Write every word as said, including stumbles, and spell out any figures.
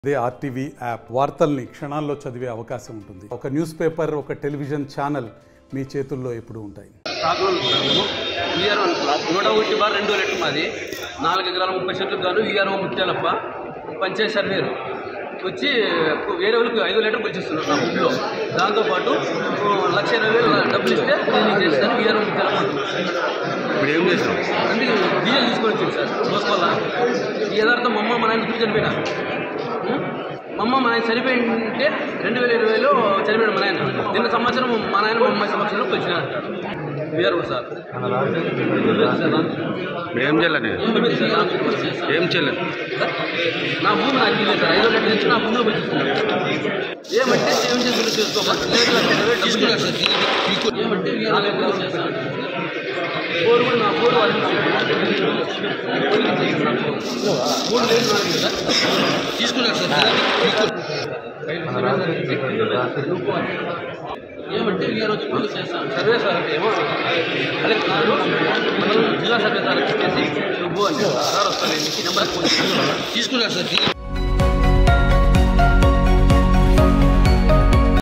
అదే RTV app వార్తల్ని క్షణాల్లో చదివే అవకాశం ఉంటుంది. ఒక న్యూస్ పేపర్, ఒక టెలివిజన్ ఛానల్ మీ చేతుల్లో ఎప్పుడు ఉంటాయి. నూట ఒకటి బార్ రెండు వేల మాది నాలుగు ఎకరాల ముప్పై సెంట్లకు గాను వీఆర్ఓ ముత్యాలప్ప పంచాయత్ సర్వేరు వచ్చి వేరే వాళ్ళకి ఐదు లీటర్లు వచ్చేస్తున్నారు నా ఊళ్ళో. దాంతోపాటు లక్ష ఇరవై వేలు డబ్బులు ఇస్తే నేను చేస్తాను వీఆర్ఓ ముత్యాలప్ప. ఇప్పుడు ఏం చేస్తాం అంటే డీజిల్ తీసుకొని వచ్చింది సార్ మోసుకోవాల. ఈ యథార్థం మా అమ్మ మా నాయన గురించి చనిపోయినా మా అమ్మ మా నాయన చనిపోయింటే రెండు వేల ఇరవైలో చనిపోయాడు మా నాయన. నిన్న సంవత్సరం మా నాయన మా అమ్మాయి సంవత్సరంలో వచ్చిన వీఆర్ఓ సార్. ఏం చేయాలని ఏం చేయలేదు నా భూమి నాకు తెలియదు సార్. ఐదో లెటర్ నుంచి నా భూమిలో వచ్చిస్తున్నాడు. ఏమంటే ఏం చేసి చేసుకోవాలి ఏమంటే బోర్డు కూడా నా బోర్డు వాళ్ళు మూడు లేదు నాలుగు సార్ తీసుకున్నారు సార్. ఏమంటే ఈ రోజు పనులు చేస్తాను సర్వే సార్ అంటే ఏమో కలెక్టర్ జిల్లా సర్వే సార్ చెప్పేసి నువ్వు అని సార్ వస్తాను నెంబర్ తీసుకున్నారు సార్.